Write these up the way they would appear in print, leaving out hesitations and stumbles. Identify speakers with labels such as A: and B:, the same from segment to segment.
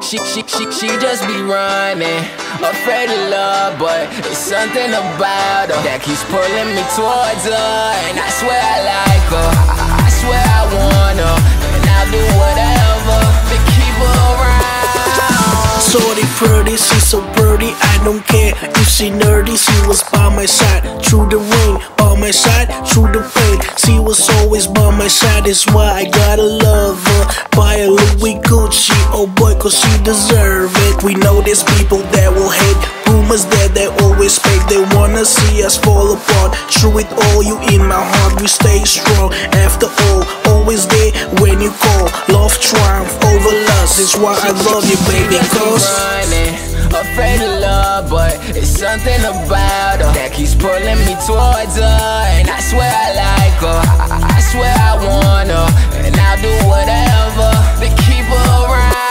A: She just be running, afraid of love, but it's something about her that keeps pulling me towards her. And I swear I like her, I swear I want her, and I'll do whatever to keep her around.
B: Sorry pretty, she's so pretty, I don't care if she nerdy. She was by my side through the rain, by my side through the pain. She was always by my side, that's why I gotta love her. Buy a Louis Gucci, oh boy, cause she deserve it. We know there's people that will hate, rumors that they always fake. They wanna see us fall apart. Through it all, you in my heart, we stay strong. After all, always there when you call. Love triumph over lust, that's why I love you, baby, cause
A: running, afraid of love, but it's something about her that keeps pulling me towards her. And I swear I like her, I swear I want her, and I'll do whatever to keep her around.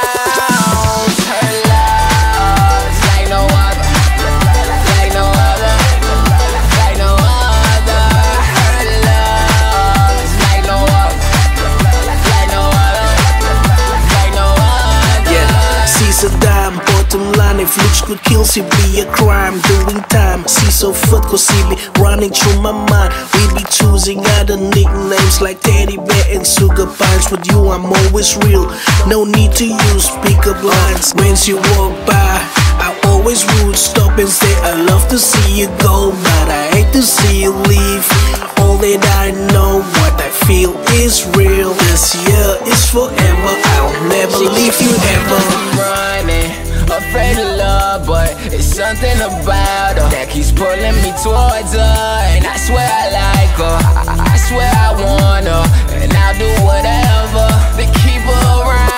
A: Her love's like no other, like no other, like no other. Her love's like no other, like no other, like no other.
B: yeah, she's a dime. Bottom line, if looks could kill, she be a crime. Doing time, she's so fun cause she be running through my mind. We be choosing other nicknames like Teddy Bear and Sugar Pines. With you I'm always real, no need to use pickup lines. When she walk by, I always would stop and say I love to see you go, but I hate to see you leave. All that I know, what I feel is real. This year is forever, I'll never leave you ever.
A: Running, afraid of love, but it's something about her that keeps pulling me towards her. And I swear I like her, I swear I want her, and I'll do whatever to keep her around.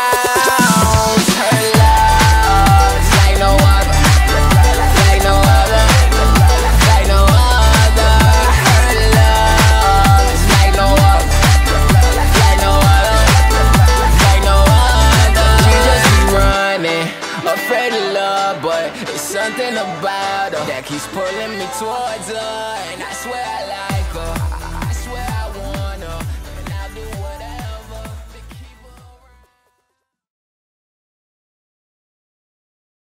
A: Her love's like no other, like no other, like no other. Her love's like no other, like no other, like no other. She just be running, afraid of love, but it's something about her that keeps pulling me towards her. And I swear I